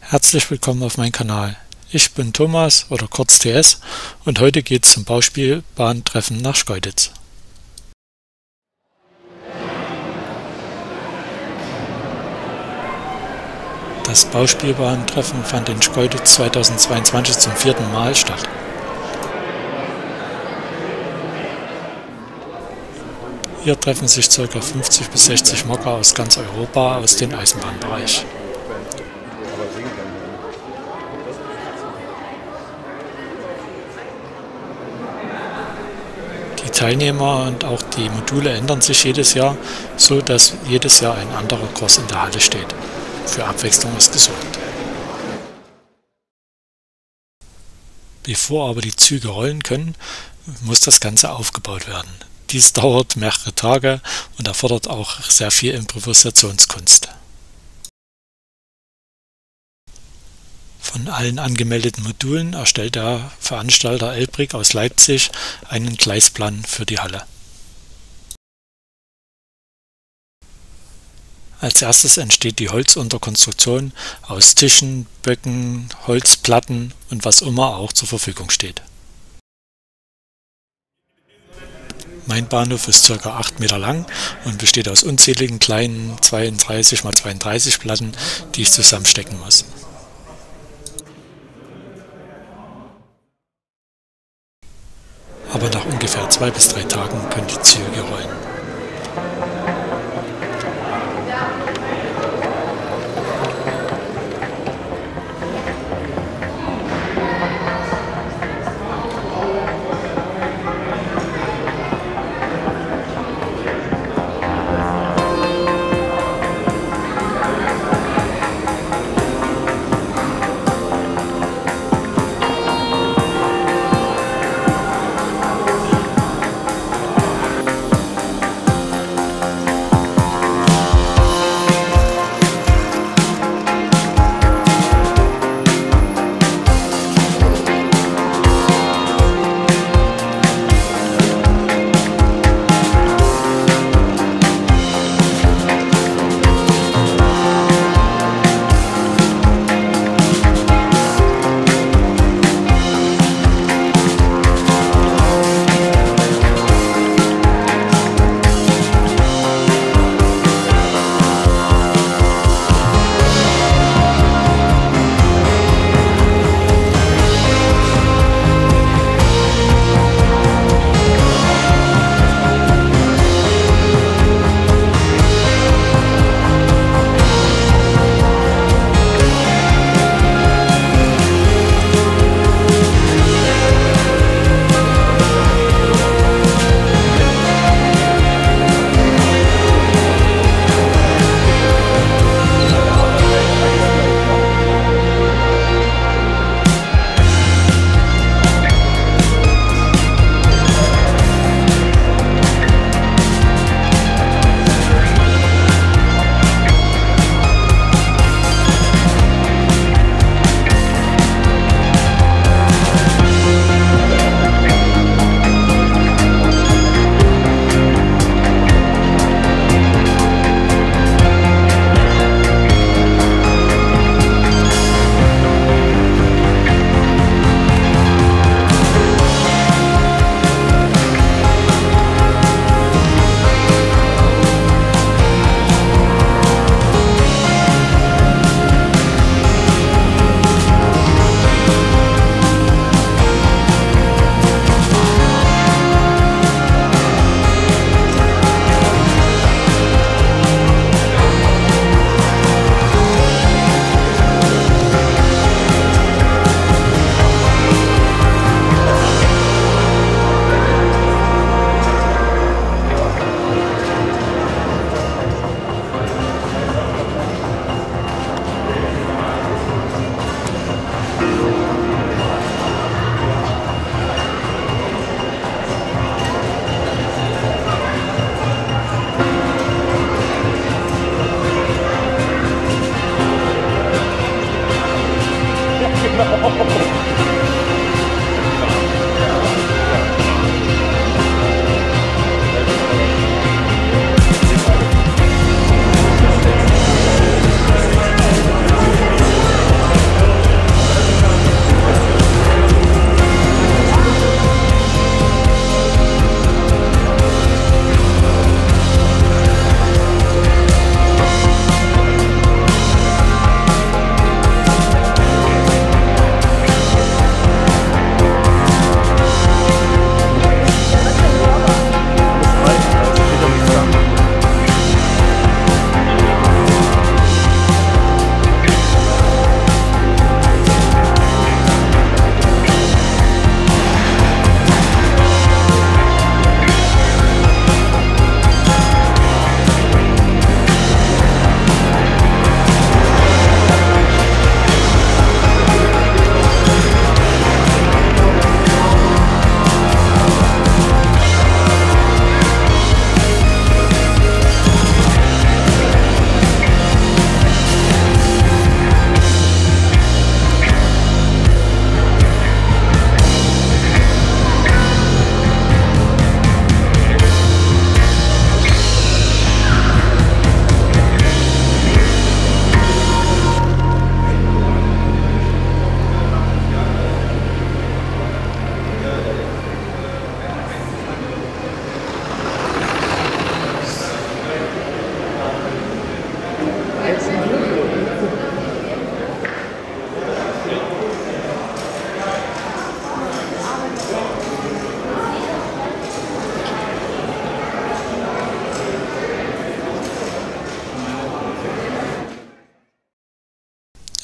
Herzlich willkommen auf meinem Kanal. Ich bin Thomas oder kurz TS und heute geht es zum Bauspielbahntreffen nach Schkeuditz. Das Bauspielbahntreffen fand in Schkeuditz 2022 zum 4. Mal statt. Hier treffen sich ca. 50 bis 60 Mocker aus ganz Europa aus dem Eisenbahnbereich. Die Teilnehmer und auch die Module ändern sich jedes Jahr, so dass jedes Jahr ein anderer Kurs in der Halle steht. Für Abwechslung ist gesorgt. Bevor aber die Züge rollen können, muss das Ganze aufgebaut werden. Dies dauert mehrere Tage und erfordert auch sehr viel Improvisationskunst. Von allen angemeldeten Modulen erstellt der Veranstalter Elbrig aus Leipzig einen Gleisplan für die Halle. Als erstes entsteht die Holzunterkonstruktion aus Tischen, Böcken, Holzplatten und was immer auch zur Verfügung steht. Mein Bahnhof ist ca. 8 Meter lang und besteht aus unzähligen kleinen 32 x 32 Platten, die ich zusammenstecken muss. Aber nach ungefähr 2 bis 3 Tagen können die Züge rollen.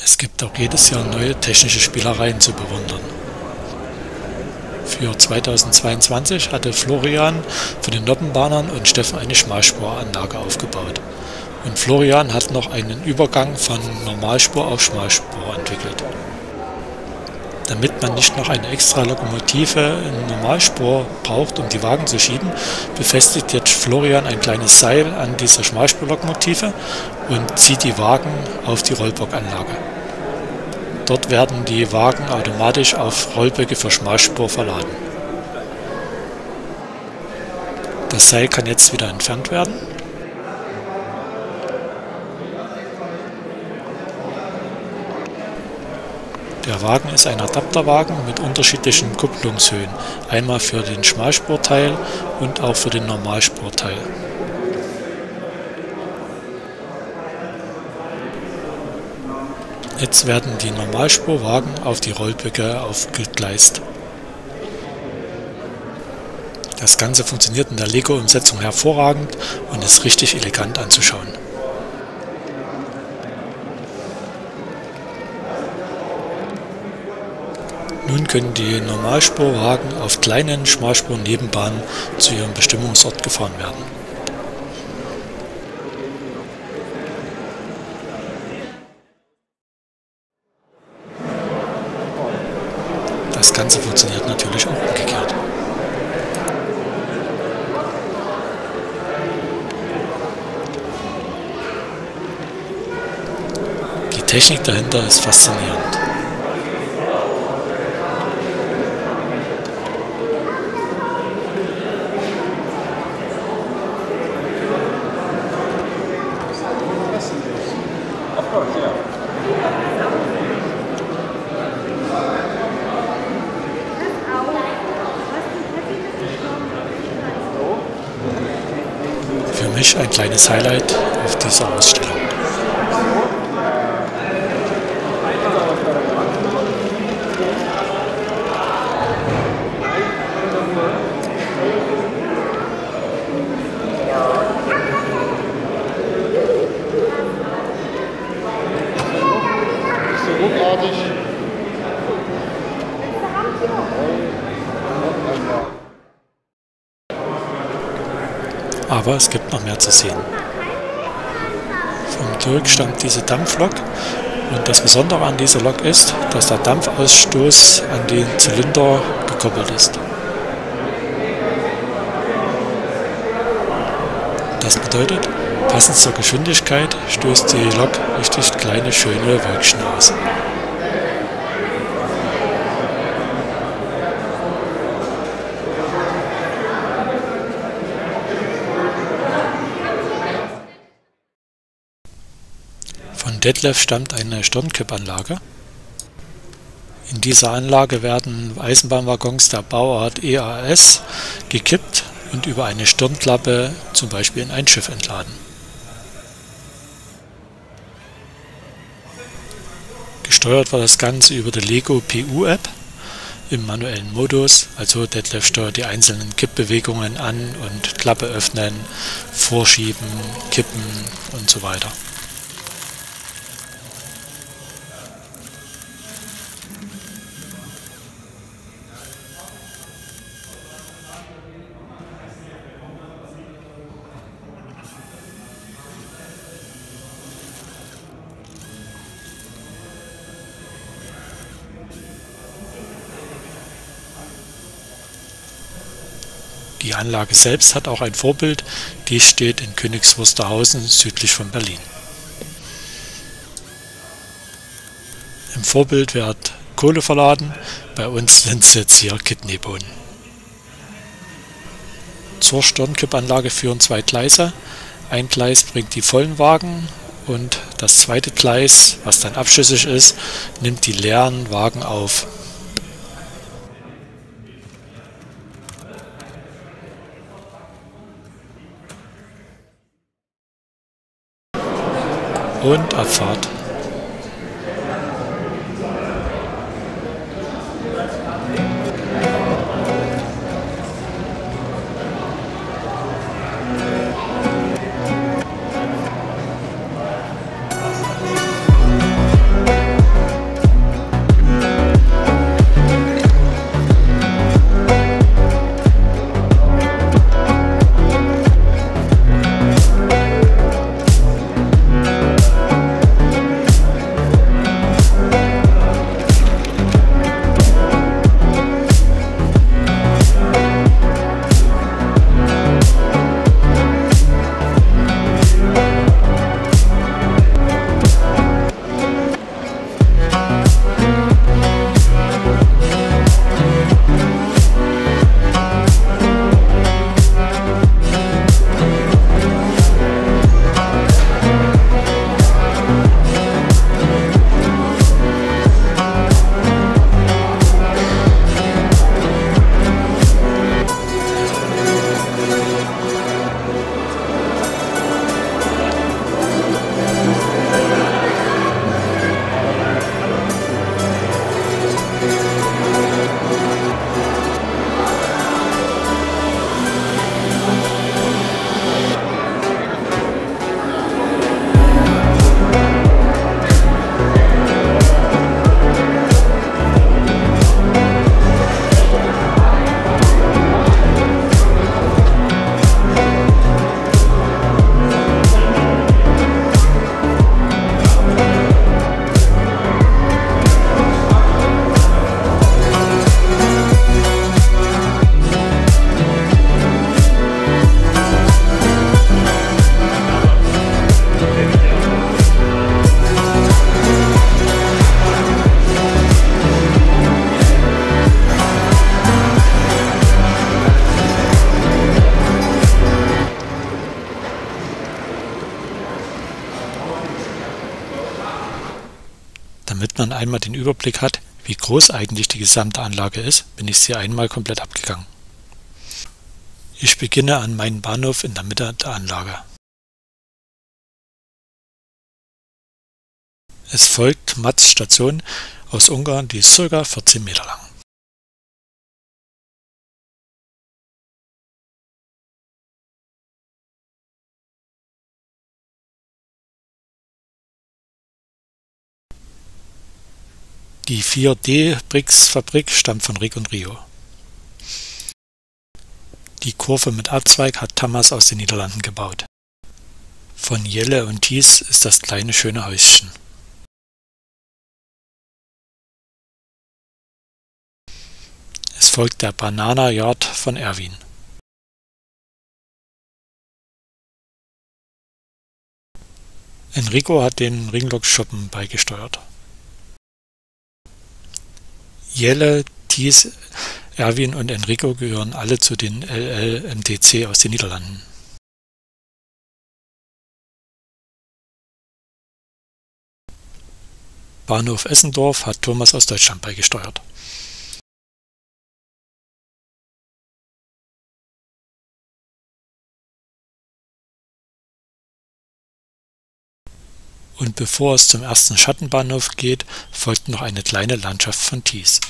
Es gibt auch jedes Jahr neue technische Spielereien zu bewundern. Für 2022 hatte Florian für den Noppenbahnern und Steffen eine Schmalspuranlage aufgebaut. Und Florian hat noch einen Übergang von Normalspur auf Schmalspur entwickelt. Damit man nicht noch eine extra Lokomotive in Normalspur braucht, um die Wagen zu schieben, befestigt jetzt Florian ein kleines Seil an dieser Schmalspurlokomotive und zieht die Wagen auf die Rollbockanlage. Dort werden die Wagen automatisch auf Rollböcke für Schmalspur verladen. Das Seil kann jetzt wieder entfernt werden. Der Wagen ist ein Adapterwagen mit unterschiedlichen Kupplungshöhen, einmal für den Schmalspurteil und auch für den Normalspurteil. Jetzt werden die Normalspurwagen auf die Rollböcke aufgegleist. Das Ganze funktioniert in der Lego-Umsetzung hervorragend und ist richtig elegant anzuschauen. Nun können die Normalspurwagen auf kleinen Schmalspur-Nebenbahnen zu ihrem Bestimmungsort gefahren werden. Das Ganze funktioniert natürlich auch umgekehrt. Die Technik dahinter ist faszinierend. Für mich ein kleines Highlight auf dieser Ausstellung. Aber es gibt noch mehr zu sehen. Vom Türk stammt diese Dampflok und das Besondere an dieser Lok ist, dass der Dampfausstoß an den Zylinder gekoppelt ist. Das bedeutet, passend zur Geschwindigkeit stößt die Lok richtig kleine, schöne Wölkchen aus. Von Detlev stammt eine Stirnkippanlage. In dieser Anlage werden Eisenbahnwaggons der Bauart EAS gekippt und über eine Stirnklappe zum Beispiel in ein Schiff entladen. Gesteuert wird das Ganze über die Lego PU-App im manuellen Modus, also Detlev steuert die einzelnen Kippbewegungen an und Klappe öffnen, vorschieben, kippen und so weiter. Die Anlage selbst hat auch ein Vorbild, dies steht in Königs Wusterhausen südlich von Berlin. Im Vorbild wird Kohle verladen, bei uns sind es jetzt hier Kidneybohnen. Zur Stirnkippanlage führen zwei Gleise, ein Gleis bringt die vollen Wagen und das zweite Gleis, was dann abschüssig ist, nimmt die leeren Wagen auf. Und Abfahrt. Damit man einmal den Überblick hat, wie groß eigentlich die gesamte Anlage ist, bin ich sie einmal komplett abgegangen. Ich beginne an meinem Bahnhof in der Mitte der Anlage. Es folgt Mats Station aus Ungarn, die ist ca. 14 Meter lang. Die 4D-Brix-Fabrik stammt von Rick und Rio. Die Kurve mit Abzweig hat Tamas aus den Niederlanden gebaut. Von Jelle und Thies ist das kleine schöne Häuschen. Es folgt der Banana Yard von Erwin. Enrico hat den Ringlock-Schuppen beigesteuert. Jelle, Thies, Erwin und Enrico gehören alle zu den LLMDC aus den Niederlanden. Bahnhof Essendorf hat Thomas aus Deutschland beigesteuert. Und bevor es zum ersten Schattenbahnhof geht, folgt noch eine kleine Landschaft von Thies.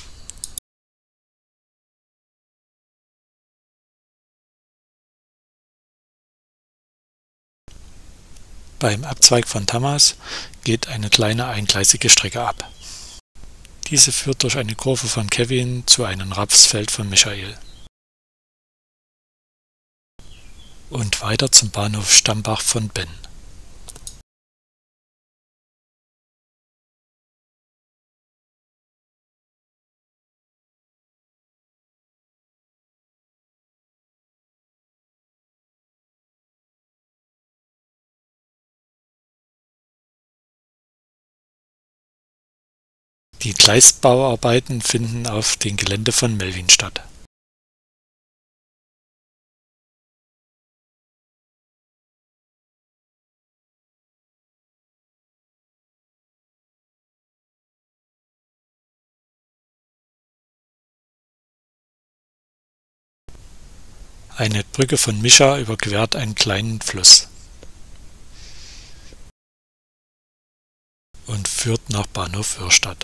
Beim Abzweig von Tamas geht eine kleine eingleisige Strecke ab. Diese führt durch eine Kurve von Kevin zu einem Rapsfeld von Michael. Und weiter zum Bahnhof Stambach von Ben. Die Gleisbauarbeiten finden auf dem Gelände von Melvin statt. Eine Brücke von Mischa überquert einen kleinen Fluss und führt nach Bahnhof Hörstadt.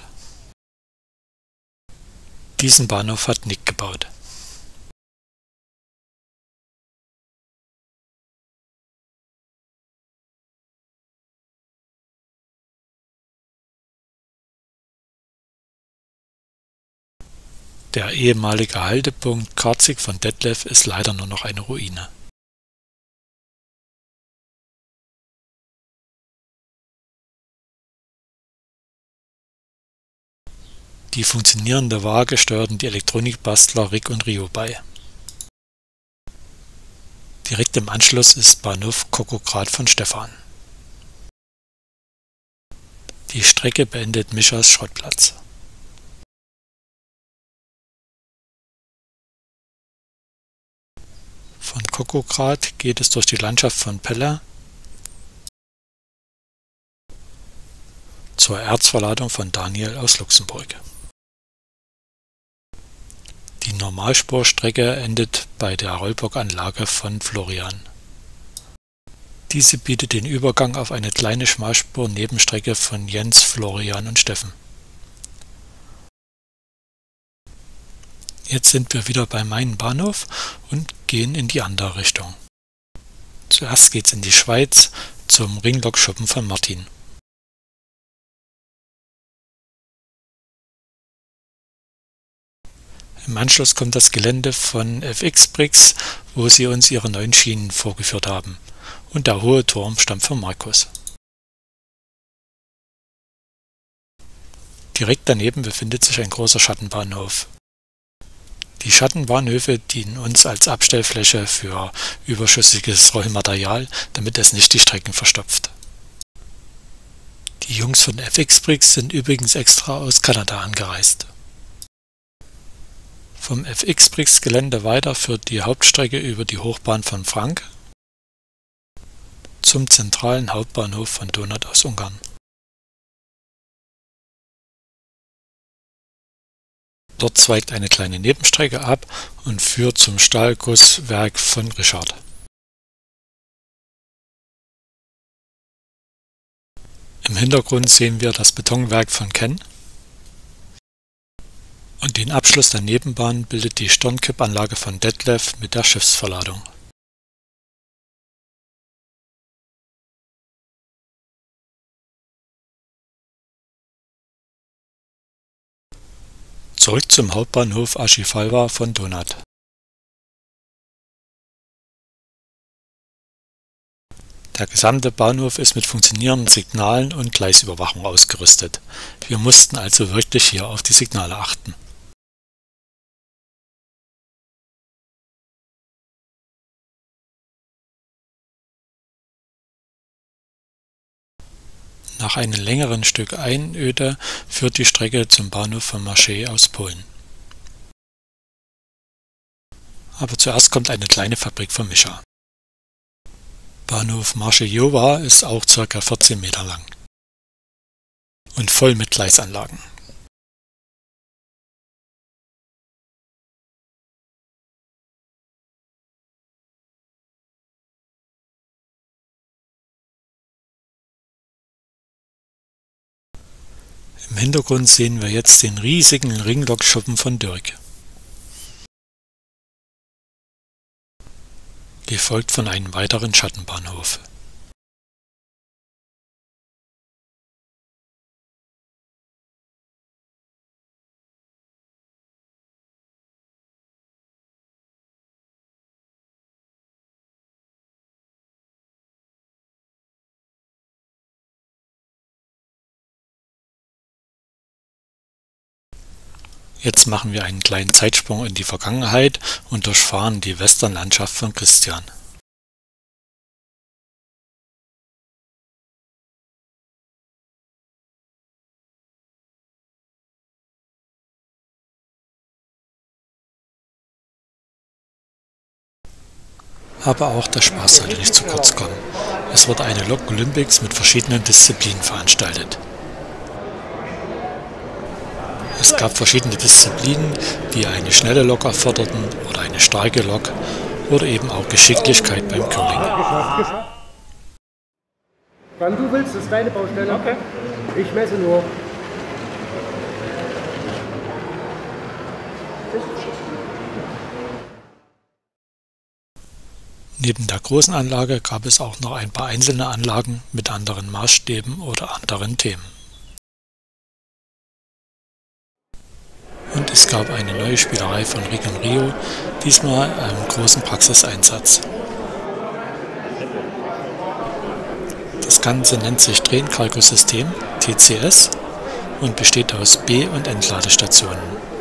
Diesen Bahnhof hat Nick gebaut. Der ehemalige Haltepunkt Karzig von Detlev ist leider nur noch eine Ruine. Die funktionierende Waage steuerten die Elektronikbastler Rick und Rio bei. Direkt im Anschluss ist Bahnhof Kokograd von Stefan. Die Strecke beendet Mischas Schrottplatz. Von Kokograd geht es durch die Landschaft von Pelle zur Erzverladung von Daniel aus Luxemburg. Die Normalspurstrecke endet bei der Rollbock-Anlage von Florian. Diese bietet den Übergang auf eine kleine Schmalspur-Nebenstrecke von Jens, Florian und Steffen. Jetzt sind wir wieder bei meinem Bahnhof und gehen in die andere Richtung. Zuerst geht's in die Schweiz zum Ringlock-Schuppen von Martin. Im Anschluss kommt das Gelände von FX-Brix, wo sie uns ihre neuen Schienen vorgeführt haben. Und der hohe Turm stammt von Markus. Direkt daneben befindet sich ein großer Schattenbahnhof. Die Schattenbahnhöfe dienen uns als Abstellfläche für überschüssiges Rollmaterial, damit es nicht die Strecken verstopft. Die Jungs von FX-Brix sind übrigens extra aus Kanada angereist. Vom FX-Brix-Gelände weiter führt die Hauptstrecke über die Hochbahn von Frank zum zentralen Hauptbahnhof von Donut aus Ungarn. Dort zweigt eine kleine Nebenstrecke ab und führt zum Stahlgusswerk von Richard. Im Hintergrund sehen wir das Betonwerk von Ken und den Abschluss der Nebenbahn bildet die Stirnkippanlage von Detlef mit der Schiffsverladung. Zurück zum Hauptbahnhof Aschifalwa von Donat. Der gesamte Bahnhof ist mit funktionierenden Signalen und Gleisüberwachung ausgerüstet. Wir mussten also wirklich hier auf die Signale achten. Nach einem längeren Stück Einöde führt die Strecke zum Bahnhof von Maciej aus Polen. Aber zuerst kommt eine kleine Fabrik von Mischa. Bahnhof Maciejowa ist auch ca. 14 Meter lang und voll mit Gleisanlagen. Im Hintergrund sehen wir jetzt den riesigen Ringlokschuppen von Dirk, gefolgt von einem weiteren Schattenbahnhof. Jetzt machen wir einen kleinen Zeitsprung in die Vergangenheit und durchfahren die Westernlandschaft von Christian. Aber auch der Spaß sollte nicht zu kurz kommen. Es wurde eine Lok Olympics mit verschiedenen Disziplinen veranstaltet. Es gab verschiedene Disziplinen, die eine schnelle Lok erforderten oder eine starke Lok oder eben auch Geschicklichkeit beim Curling. Wann du willst, ist deine Baustelle. Okay. Ich messe nur. Neben der großen Anlage gab es auch noch ein paar einzelne Anlagen mit anderen Maßstäben oder anderen Themen. Und es gab eine neue Spielerei von Rick und Rio, diesmal einem großen Praxiseinsatz. Das Ganze nennt sich Tränenkalkussystem, TCS, und besteht aus B- und Entladestationen.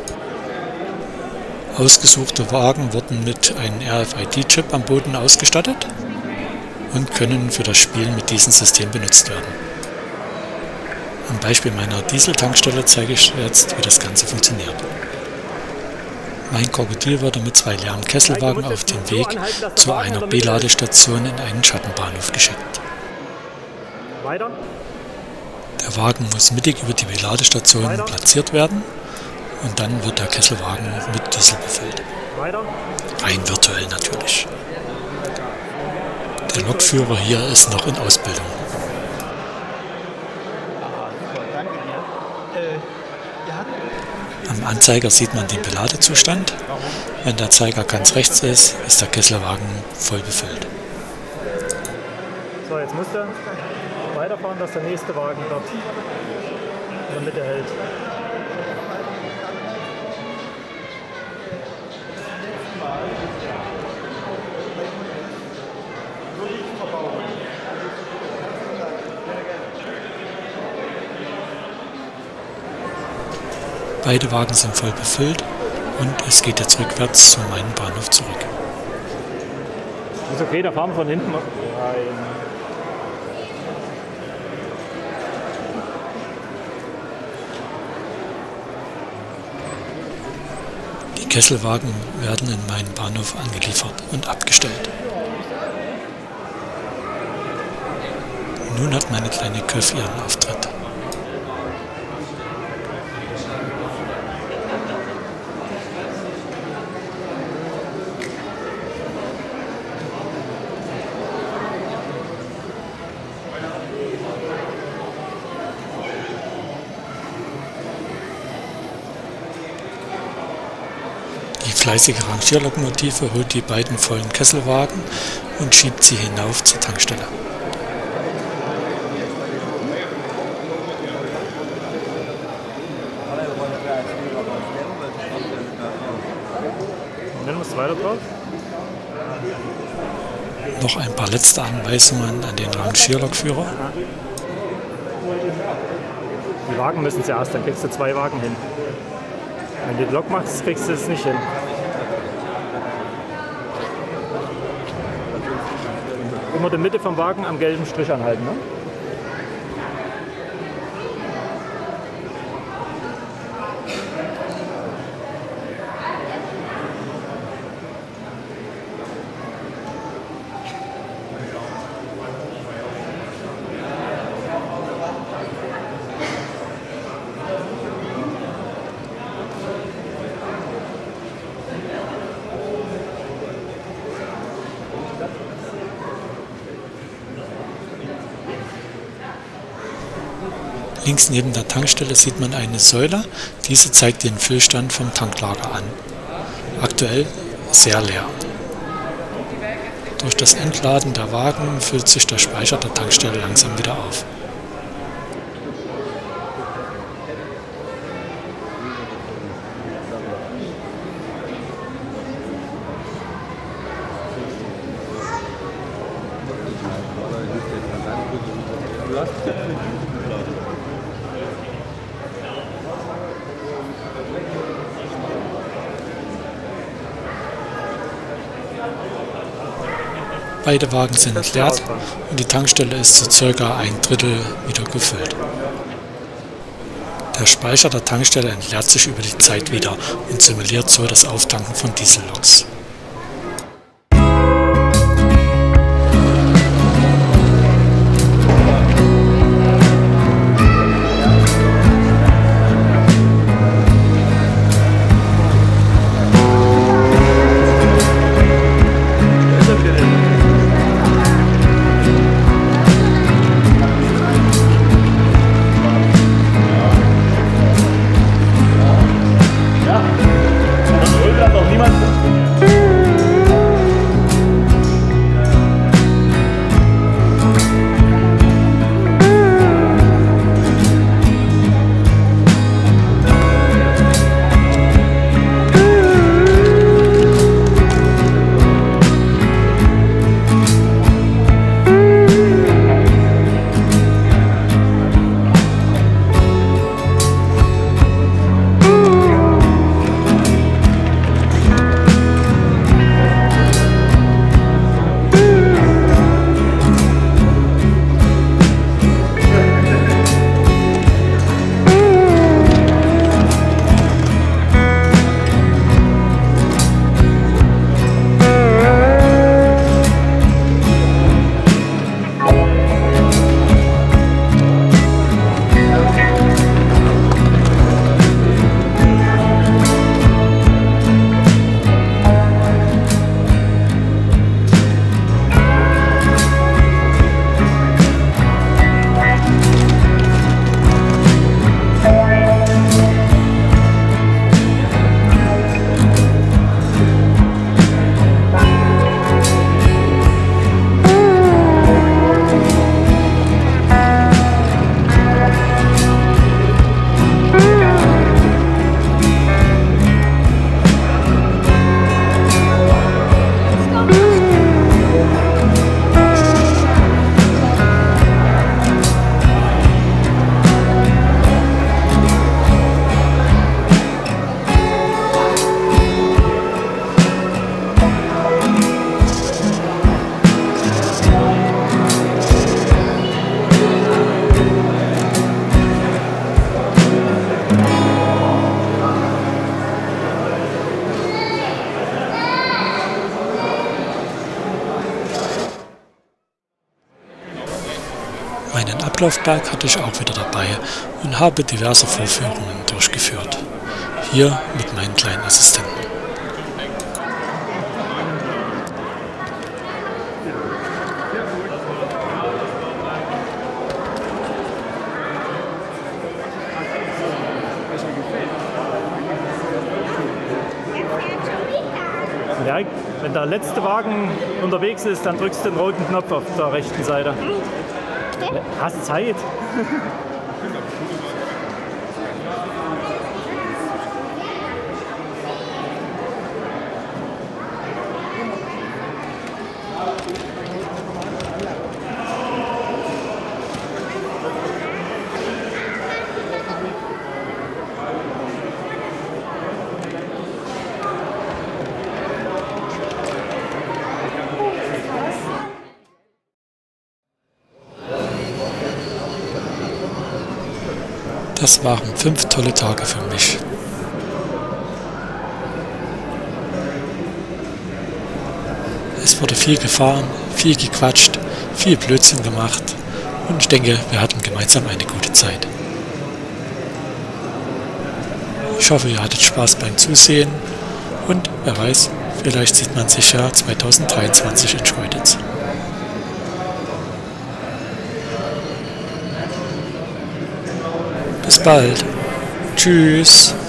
Ausgesuchte Wagen wurden mit einem RFID-Chip am Boden ausgestattet und können für das Spiel mit diesem System benutzt werden. Am Beispiel meiner Dieseltankstelle zeige ich jetzt, wie das Ganze funktioniert. Mein Krokodil wurde mit 2 leeren Kesselwagen auf den Weg zu einer B-Ladestation in einen Schattenbahnhof geschickt. Der Wagen muss mittig über die B-Ladestation platziert werden und dann wird der Kesselwagen mit Diesel befüllt. Rein virtuell natürlich. Der Lokführer hier ist noch in Ausbildung. Am Anzeiger sieht man den Beladezustand. Wenn der Zeiger ganz rechts ist, ist der Kesselwagen voll befüllt. So, jetzt muss er weiterfahren, dass der nächste Wagen dort in der Mitte hält. Beide Wagen sind voll befüllt und es geht jetzt rückwärts zu meinem Bahnhof zurück. Ist okay, da fahren wir von hinten rein. Die Kesselwagen werden in meinen Bahnhof angeliefert und abgestellt. Nun hat meine kleine Köf ihren Auftritt. fleißige Rangierlokomotive holt die beiden vollen Kesselwagen und schiebt sie hinauf zur Tankstelle. Und dann musst du weiter drauf. Noch ein paar letzte Anweisungen an den Rangierlokführer. Die Wagen müssen zuerst, dann kriegst du 2 Wagen hin. Wenn du die Lok machst, kriegst du es nicht hin. Immer die Mitte vom Wagen am gelben Strich anhalten, ne? Links neben der Tankstelle sieht man eine Säule. Diese zeigt den Füllstand vom Tanklager an. Aktuell sehr leer. Durch das Entladen der Wagen füllt sich der Speicher der Tankstelle langsam wieder auf. Beide Wagen sind entleert und die Tankstelle ist zu ca. 1/3 wieder gefüllt. Der Speicher der Tankstelle entleert sich über die Zeit wieder und simuliert so das Auftanken von Dieselloks. Meinen Ablaufberg hatte ich auch wieder dabei und habe diverse Vorführungen durchgeführt. Hier mit meinen kleinen Assistenten. Ja, wenn der letzte Wagen unterwegs ist, dann drückst du den roten Knopf auf der rechten Seite. Hast Zeit? Das waren 5 tolle Tage für mich. Es wurde viel gefahren, viel gequatscht, viel Blödsinn gemacht und ich denke, wir hatten gemeinsam eine gute Zeit. Ich hoffe, ihr hattet Spaß beim Zusehen und wer weiß, vielleicht sieht man sich ja 2023 in Schkeuditz. Bis bald. Tschüss.